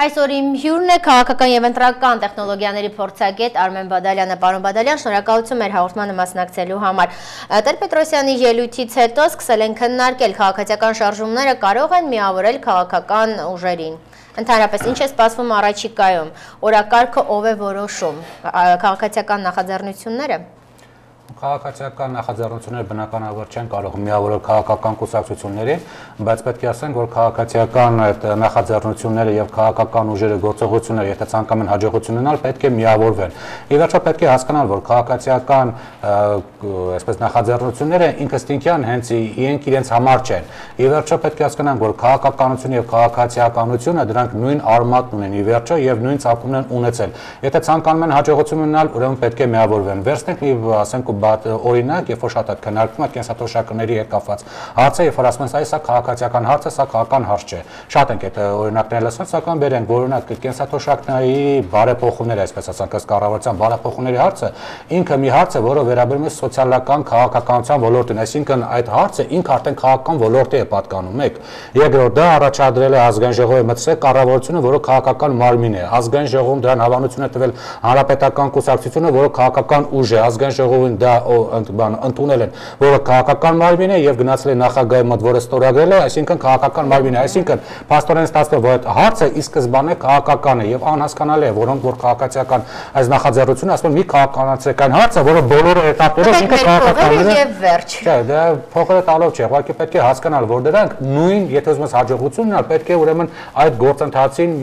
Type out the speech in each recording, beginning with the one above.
Այսօր իմ հյուրն է քաղաքական եւ ընտրական տեխնոլոգիաների փորձագետ Արմեն Բադալյանը։ Պարոն Բադալյան, շնորհակալություն մեր հաղորդմանը մասնակցելու համար։ Տեր-Պետրոսյանի ելույթից հետո սկսել են քննարկել քաղաքացիական շարժումները կարող են միավորել քաղաքական ուժերին։ Ընդհանրապես ինչ է սպասվում առաջիկայում, օրակարգը ով է որոշում, քաղաքացիական նախաձեռնությունները։ Քաղաքացիական նախաձեռնությունները բնականաբար չեն կարող միավորել քաղաքական կուսակցություններին, բայց պետք է ասենք, որ քաղաքացիական նախաձեռնությունները եւ քաղաքական ուժերը գործողությունները, եթե ցանկանում են հաջողություն ունենալ, պետք է միավորվեն։ Ի վերջո պետք է հասկանալ, որ քաղաքացիական այսպես նախաձեռնությունները ինքնըստինքյան հենց իրենց համար չեն։ Ի վերջո պետք է հասկանանք, որ քաղաքականություն եւ քաղաքացիականությունը դրանք նույն արմատն ունեն ի վերջո եւ նույն ցակումն են ունեցել։ Եթե ցանկանում են հաջողություն ունենալ, ուրեմն պետք է միավորվեն։ Վերցնենք մի ասենք օրինակ, երբ որ շատ է քննարկվում այդ կենսաթոշակների հետ կապված հարցը, երբ որ ասում են, սա քաղաքացիական հարց է, սա քաղաքական հարց չէ։ Շատ ենք այդ օրինակները լսում, սակայն բերենք, որ օրինակ կենսաթոշակների բարեփոխումները, այսպես ասենք, կառավարության բարեփոխումների հարցը ինքը մի հարց է, որը վերաբերում է սոցիալական քաղաքականության ոլորտին, այսինքն այդ հարցը ինքը արդեն քաղաքական ոլորտի է պատկանում, մեկ։ Երկրորդ, դա առաջադրել է ազգային ժողովի մտցրել կառավարությունը, որը քաղաքական մարմին է։ Ազգային ժողովում դրան հավանություն է տվել հանրապետական կուսակցությունը, որը քաղաքական ուժ է, ազգային ժողովին դա ընդունել են, որը քաղաքական մարմին է եւ գնացել է նախագահի մոտ, որը ստորագրել է, այսինքն քաղաքական մարմին է, այսինքն փաստորեն ստացվել, որ այդ հարցը ի սկզբանե քաղաքական է եւ անհասկանալի է, որոնք որ քաղաքացիական այս նախաձեռնությունը ասում են մի քաղաքականացիական հարց է, որը բոլոր էտապներով ինքը քաղաքական է եւ վերջ։ Չէ, դա փոխերը տալով չէ, ուղղակի պետք է հասկանալ, որ դրանք նույն, եթե ուզում ես հաջողություն ունենալ, պետք է ուրեմն այդ գործընթացին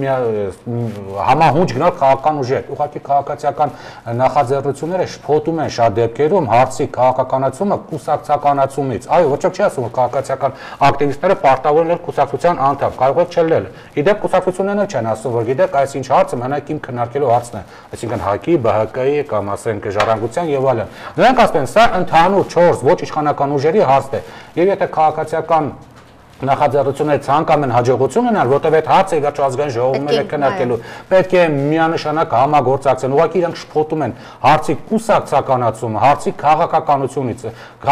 համահունչ գնալ քաղաքական ուժի հետ։ Ուղղակի քաղաքացիական նախաձեռնությունները շփոթում են շատ դեպքերում հարցի քաղաքականացումը կուսակցականացումից։ Այո, ոչ ոք չի ասում, որ քաղաքացիական ակտիվիստները պարտավոր են կուսակցության անդամ, կարող է չլինել։ Իդեպ կուսակցությունները չեն ասում, որ գիտեք, այս ինչ հարցը մենակ իմ քննարկելու հարցն է, այսինքն ՀԱԿ-ի, ԲՀԿ-ի կամ ասենք Ժառանգության եւ այլն։ Նրանք ասում են, սա ընդհանուր 4 ոչ իշխանական ուժերի հարց է։ Եվ եթե քաղաքացիական նախաձեռնությունները ցանկանում են հաջողություն ունենալ, որտեղ այդ հարցը ի վերջո ազգային ժողովում է քննարկելու, պետք է միանշանակ համագործակցեն։ Ուղղակի իրանք շփոթում են հարցի կուսակցականացումը, հարցի քաղաքականությունից,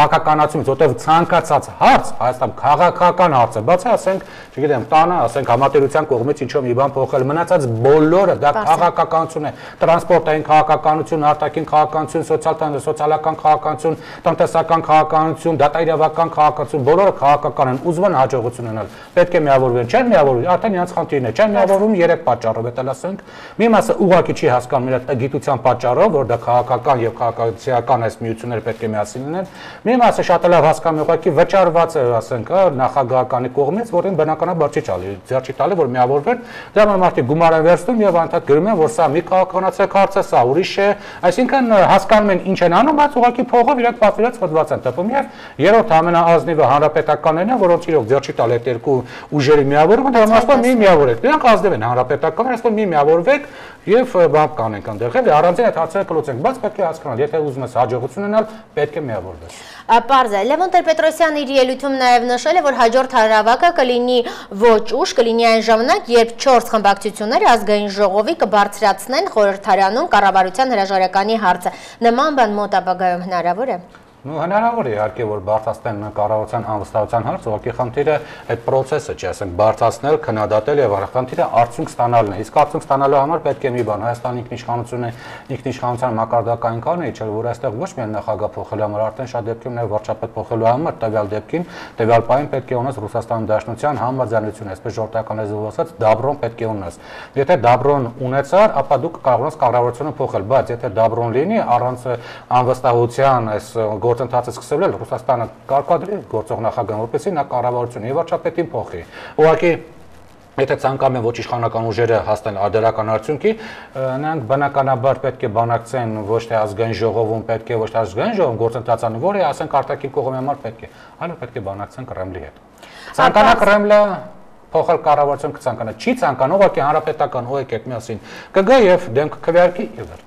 որտեղ ցանկացած հարց Հայաստան քաղաքական հարց է, բացի ասենք, չգիտեմ, տանը, ասենք համատերության կողմից ինչ-որ մի բան փոխել, մնացած բոլորը դա քաղաքականություն է, տրանսպորտային քաղաքականություն, արտաքին քաղաքականություն, սոցիալական քաղաքականություն, տնտեսական քաղաքականություն, դատաիրավական քաղաքականություն, բոլորը քաղաքական են, ուզում են հաջողություն ունենալ, պետք է միավորվեն, չեն միավորվում, արդեն իրանց խնդիրն է, չեն միավորվում 3 պատճառով, դա ասենք, մի մասը ուղղակի չի հասկանում իր գիտության պատճառով, որ դա քաղաքական եւ քաղաքացիական այս միությունները պետք է միասին լինեն, մի մասը շատ լավ հասկանում ուղղակի վճարված է, ասենք, նախագահականի կողմից, որին բնականաբար չի տալի, ձեռ չի տալի, որ միավորվեն, դրա համար մարդիկ գումար են վերցնում եւ անդադ գրում են, որ սա մի քաղաքականացեք հարց է, սա ուրիշ է, այսինքն հասկանում են ինչ են անում, բայց ուղղակի փողով իրանք պատվիրած խոդված են տպում եւ երրորդ ամենաազնիվը հանրապետականներն են, որոնց իրոք ձեռ չի տալ այդ երկու ուժերի միավորումը, դրա համար մի միավորեք։ Դրանք ազնիվ են հանրապետական, այսօր մի միավորվեք եւ բան կանենք այնտեղ։ Եվ առանցին այդ հարցերը կլուծենք, բայց պետք է հասկանալ, եթե ուզում ես հաջողություն ունենալ, պետք է միավորվես։ Պարզ է, Լևոն Տեր-Պետրոսյանը իր ելույթում նաև նշել է, որ հաջորդ հանրահավաքը կլինի ոչ ուշ, կլինի այն ժամանակ, երբ 4 խմբակցությունները ազգային ժողովի կբարձրացնեն խորհրդարանում կառավարության հրաժարականի հարցը։ Նման բան մոտ ապագայում հնարավոր է։ Հնարավոր է իհարկե, որ բարձրացնեն կառավարության անվստահության հարց, ուղղակի խնդիրը այդ process-ը չի, ասենք բարձրացնել, քննադատել եւ խնդիրը արդյունք ստանալն է։ Իսկ արդյունք ստանալու համար պետք է մի բան, Հայաստանի ինքնիշխանության մակարդակային կանոնը, չէ՞ որ այստեղ ոչ միայն նախագահ փոխելու համար, արդեն շատ դեպքերում նաեւ վարչապետ փոխելու համար տվյալ դեպքին, տվյալ պահին պետք է ունես Ռուսաստանի Դաշնության համաձայնություն, այսպես ժողովրդական լեզվով ասած, դաբրոն պետք է ունես։ Եթե դաբրոն ունեցար, ապա դու կարող ես կառավարությունը փոխել, բայց եթե դաբրոն լինի առանց անվստահության այս գործընթացը սկսել է Ռուսաստանը կարգադրի գործող նախագահ, որպեսզի նա կառավարությունը եւ վարչապետին փոխի։ Ուղղակի եթե ցանկանում են ոչ իշխանական ուժերը հասնել արդարական արդյունքի, նրանք բնականաբար պետք է բանակցեն ոչ թե ազգային ժողովում, պետք է ոչ թե ազգային ժողովում գործընթացանը, որը ասենք արտաքին կողմի համար պետք է, այլ պետք է բանակցեն Կրեմլի հետ։ Ցանկանա Կրեմլը փոխել կառավարություն կցանկանա, չի ցանկանա, ուղղակի հանրապետական ու եկեք միասին կգա եւ դեմք քվեարկի եւ վերջ։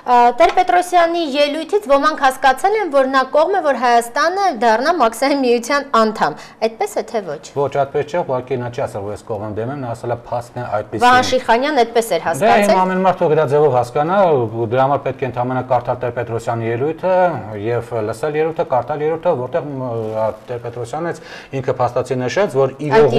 Տեր-Պետրոսյանի ելույթից ոմանք հասկացել են, որ նա կողմ է, որ Հայաստանը դառնա Մաքսային միության անդամ։ Այդպես է թե ոչ։ Ոչ, այդպես չէ, ուղղակի նա չի ասել, որ ես կողմ եմ դեմ եմ, նա ասել է փաստն է այդպեսին։ Վահան Շիխանյանն այդպես էր հասկացել։ Դե իմ ամեն մարդ թող իր ձևով հասկանա, դրա համար պետք է ընդհանրապես կարդալ Տեր-Պետրոսյանի ելույթը եւ լսել ելույթը, կարդալ ելույթը, որտեղ Տեր-Պետրոսյանն ինքը փաստացի նշեց, որ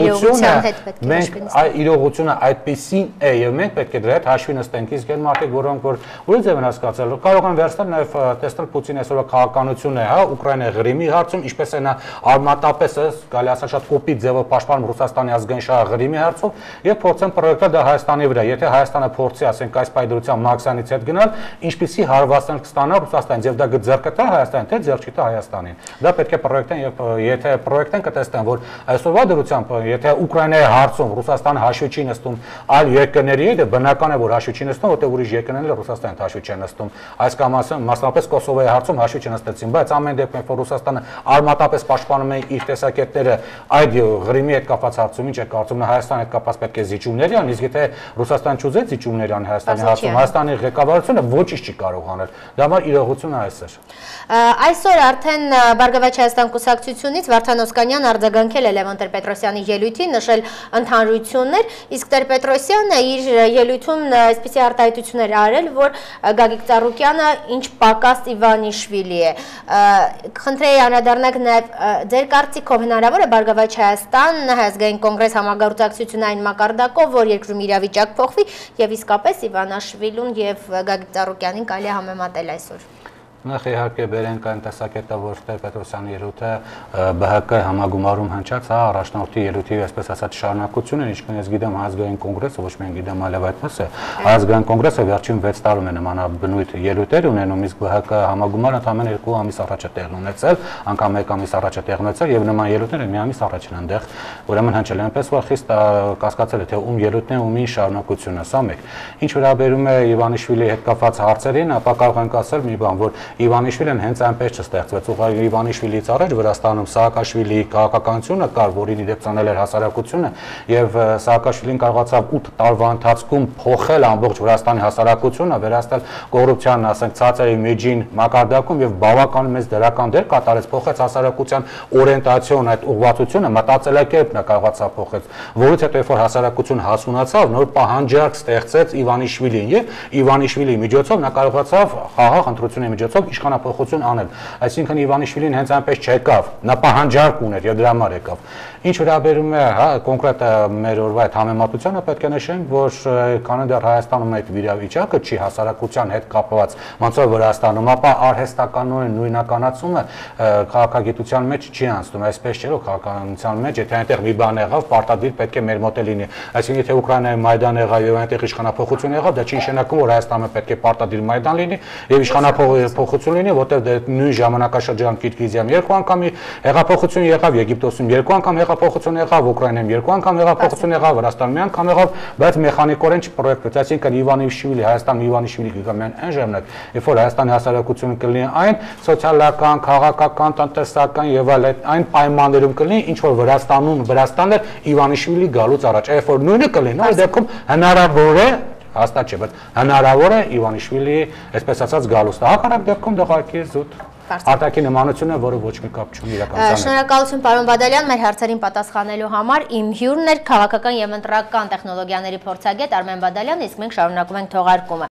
իրողությունը այդպեսին է եւ մենք պետք է դրա հետ հաշվի նստենք, իսկ այն մարդիկ, որոնք որ ուրիշ ձև են հասկացել, կարող են վերցնել նաեւ տեսնել Պուտինի այսօրվա քաղաքականությունը, հա, Ուկրաինայի Ղրիմի հարցում, ինչպես է նա արմատապես գալի ասած շատ կոպիտ ձևով պաշտպանում Ռուսաստանի ազգային շահը Ղրիմի հարցում եւ փորձեն պրոյեկտել դա Հայաստանի վրա։ Եթե Հայաստանը փորձի, ասենք, այս պայդրությամբ Մաքսյանից հետ գնալ, ինչպիսի հարվածներ կստանա Ռուսաստանից եւ դա կձեռք կտա Հայաստանին, թե ձեռք չի տա Հայաստանին։ Դա պետք է պրոյեկտեն եւ եթե պրոյեկտեն կտեսնեն, որ այսօրվա դրությամբ եթե Ուկրաինայի հարցում Ռուսաստանը հաշվի չի նստում այլ երկրների հետ, բնական է որ հաշվի չի նստում, որտեղ ուրիշ երկրները Ռուսաստանին հաշվի չեն նստում։ Այս կամ մասնավորապես Կոսովոյի հարցում հաշվի չնստեցին, բայց ամեն դեպքում որ Ռուսաստանը արմատապես պաշտպանում է իր տեսակետները այդ Ղրիմի հետ կապված հարցում, ինչ է կարծում նա Հայաստանի հետ կապված պետք է զիջումներ ան, իսկ եթե Ռուսաստանը չուզեց զիջումներ ան Հայաստանի հարցում, Հայաստանի ղեկավարությունը ոչինչ չի կարող անել։ Դա համար իրողությունը այս է։ Այսօր արդեն Բարգավաճ Հայաստան կուսակցությունից Վարդան Օսկանյանն արձագանքել է Լևոն Տեր-Պետրոսյանի ելույթին, նշել ընդհանրություններ, իսկ Տեր-Պետրոսյանը իր ելույթում այսպիսի արտահայտություններ արել, որ Գագիկ Ծառուկյանը ինչ պակաս Իվանիշվիլի է։ Խնդրեի անդրադառնաք նաև ձեր կարծիքով հնարավոր է Բարգավաճ Հայաստան Հայազգային կոնգրես համագործակցությունային մակարդակով, որ երկրում իրավիճակ փոխվի եւ իսկապես Իվանիշվիլուն եւ Գագիկ Ծառուկյանին կարելի է համեմատել այսօր։ Նախ իհարկե բերենք այն տեսակետը, որ Տեր-Պետրոսյանի ելույթը ԲՀԿ համագումարում հնչած, հա, առաջնորդի ելույթի, այսպես ասած, շարունակություն է, ինչքան ես գիտեմ, Ազգային կոնգրեսը, ոչ միայն գիտեմ, այլև այդպես է։ Ազգային կոնգրեսը վերջին 6 տարում է նմանաբնույթ ելույթեր ունենում, իսկ ԲՀԿ համագումարը ընդամենը 2 ամիս առաջ է տեղի ունեցել, անգամ 1 ամիս առաջ է տեղի ունեցել եւ նման ելույթները մի ամիս առաջ են այնտեղ, ուրեմն հնչել են, այնպես որ խիստ կասկածել է, թե ում ելույթն է, ումի շարունակությունը, սա մեկ։ Ինչ վերաբերում է Իվանիշվիլիի հետ կապված հարցերին, ապա կարող ենք ասել մի բան, որ Իվանիշվիլին հենց այնպես չստեղծվեց, ուղղակի Իվանիշվիլիից առաջ Վրաստանում Սաակաշվիլիի քաղաքականությունը կար, որին իդեպ ծանել էր հասարակությունը, եւ Սաակաշվիլին կարողացավ 8 տարվա ընթացքում փոխել ամբողջ Վրաստանի հասարակությունը, վերահսկել կոռուպցիան, ասենք, ցածր միջին մակարդակում եւ բավական մեծ դրական դեր կատարեց, փոխեց հասարակության օրիենտացիոն, այդ ուղղվածությունը, մտածելակերպն է կարողացավ փոխել, որից հետո երբ որ հասարակություն հասունացավ, նոր պահանջարկ ստեղծեց Իվանիշվիլին եւ Իվանիշվիլիի միջոցով նա կարողացավ խաղաղ ընտրությունների միջոցով իշխանապողություն անել, այսինքն Իվանիշվիլին հենց այնպես չեկավ, նա պահանջարկ ուներ եւ դրա համար եկավ։ Ինչ վերաբերում է, հա, կոնկրետ մեր օրվա այդ համեմատությանը պետք է նշենք, որ քանի դեռ Հայաստանում այդ վիճակը չի հասարակության հետ կապված, ոնց որ Վրաստանում, ապա արհեստականորեն նույնականացումը քաղաքագիտության մեջ չի անցնում, այսպես չէ, որ քաղաքականության մեջ, եթե այնտեղ մի բան եղավ, պարտադիր պետք է մեր մոտ լինի։ Այսինքն եթե Ուկրաինայի Մայդան եղավ եւ այնտեղ իշխանապողություն եղավ, դա չի նշանակում, որ Հայաստանում պետք է պարտադիր Մայդան լինի եւ իշխանապողություն լինի, որտեղ նույն ժամանակաշրջան Կիրգիզիայում 2 անգամ հեղափոխություն եղավ, Եգիպտոսում 2 անգամ հեղափոխություն եղավ, Ուկրաինայում 2 անգամ հեղափոխություն եղավ, Վրաստանում մի անգամ եղավ, բայց մեխանիկորեն չպրոյեկտվեց, այսինքն Իվանիշվիլի, Հայաստան Իվանիշվիլի կգամեն այն ժամանակ, երբ որ Հայաստանի հասարակությունը կլինի այն սոցիալական, քաղաքական, տնտեսական եւ այլ այն պայմաններում կլինի, ինչ որ Վրաստանն էր Իվանիշվիլի գալուց առաջ, երբ որ նույնը կլինի, այդ դեպքում հնարավոր է հաստատ չէ, բայց հնարավոր է Իվանիշվիլի, այսպես ասած, գալուստը։ Հակառակ դեպքում դղարկի զուտ արտաքին նմանությունը, որը ոչ մի կապ չունի իրականության հետ։ Շնորհակալություն պարոն Բադալյան, մեր հարցերին պատասխանելու համար։ Իմ հյուրն էր քաղաքական եւ ընտրական տեխնոլոգիաների փորձագետ Արմեն Բադալյան, իսկ մենք շարունակում ենք թողարկումը։